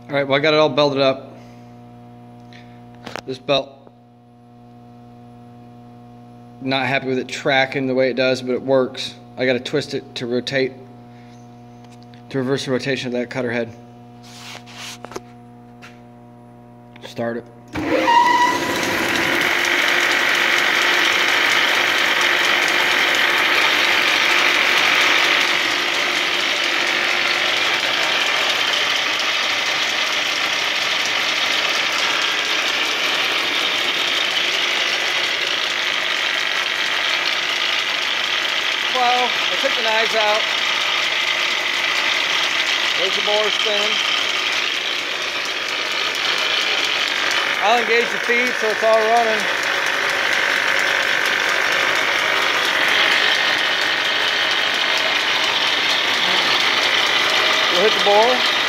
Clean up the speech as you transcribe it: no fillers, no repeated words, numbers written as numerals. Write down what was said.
Alright, well I got it all belted up. This belt, not happy with it tracking the way it does, but it works. I got to twist it to rotate, to reverse the rotation of that cutter head. Start it. Well, I took the knives out. There's the bore spinning. I'll engage the feed so it's all running. We'll hit the bore.